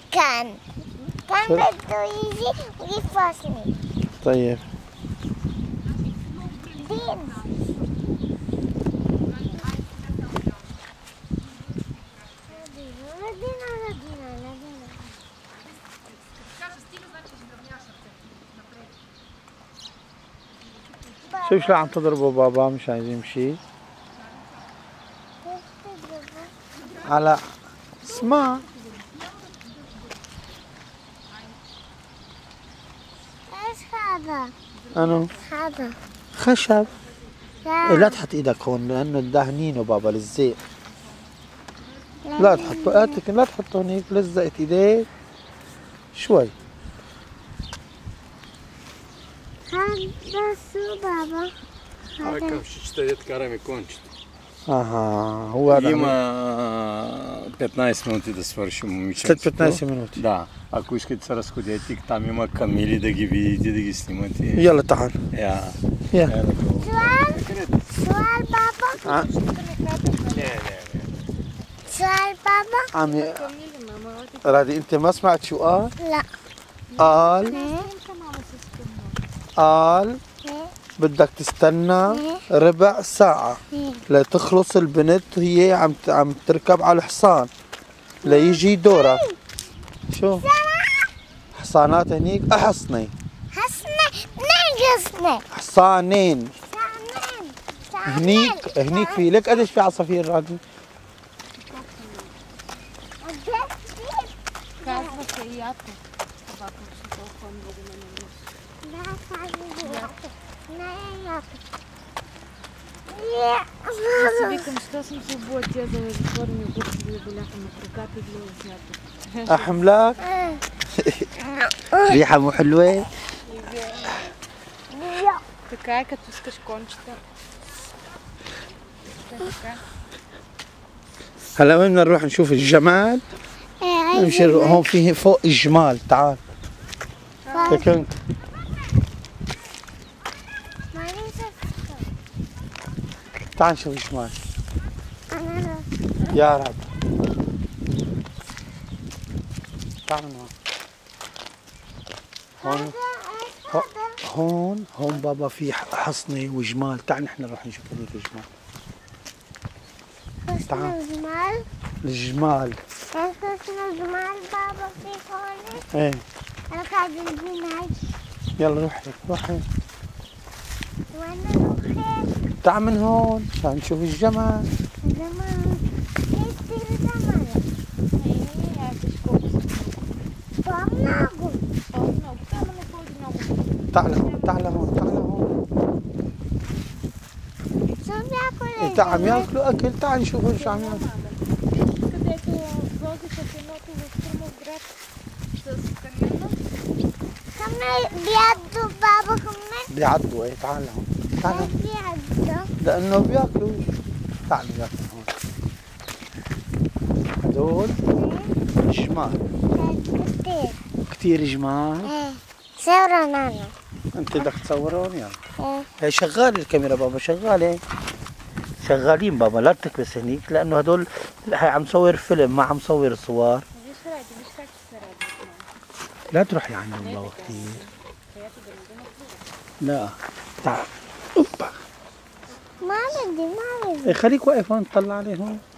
كان بده يجي ويفاسني. طيب دين شوف شو عم تضربوا بابا مش عايز يمشي على اسمع. ايش هذا؟ أنو هذا خشب. لا لا تحط ايدك هون لانه دهنينه بابا للزيت. لا تحطه اتك، لا تحطه هنيك لزقت ايديك شوي. هذا شو بابا؟ Ovakav ще дед караме кончето. Ага, هو هذا Има 15 минути да свършим, след момиченцето. 15 минути. Да. Ако искате се разходете, там има камили да ги видите, да ги снимате. يلا تعال. يلا. سؤال بابا؟ Не. سؤال بابا؟ عم رادي انت ما سمعت شو قال؟ لا. قال بدك تستنى ربع ساعة لتخلص البنت وهي عم تركب على الحصان ليجي دورك. شو؟ حصانات هنيك أحصني. حصانين. هنيك في لك قديش في عصافير رادي؟ Викам, що съм се обула тия за затворени гуртови боляха на краката и гледа снято. أحملك؟ ريحة مو حلوة؟ Така е, като искаш кончета. هلا وين بدنا نروح نشوف الجمال؟ نمشي هون فيه فوق الجمال. تعال هيك انت. تعال نشوف الجمال. يا رب تعال من هون. هون بابا في حصنة وجمال. تعال نحن نروح نشوف هذيك الجمال. تعال. الجمال. الجمال بابا في هون. ايه انا قاعد نجيب هاي. يلا روح هيك روح هيك. وين نروح هيك؟ تعال من هون عشان نشوف الجمال. جمال. كيف تصير جمال؟ تعال هون تعال هون تعال هون. شو بياكل؟ انت عم ياكلوا اكل. تعال نشوف شو عم ياكلوا. Където возиха в едното в Крумовград с камиона. بيعضوا بابا كمان؟ بيعضوا. ايه تعال هون تعال هون. بيعضوا؟ لانه بياكلوا. تعال بياكلوا هون. هدول جمال. كتير. كثير جمال. ايه صورة نانا. انت بدك تصورهم يلا. ايه هي شغالة الكاميرا بابا شغالة. شغالين بابا لا تكبس هنيك لانه هدول هي عم صور فيلم ما عم صور صور. لا تروحي عندهم بابا كثير. لا تعال. اوبا ما بدي خليك واقف هون تطلع عليه هون.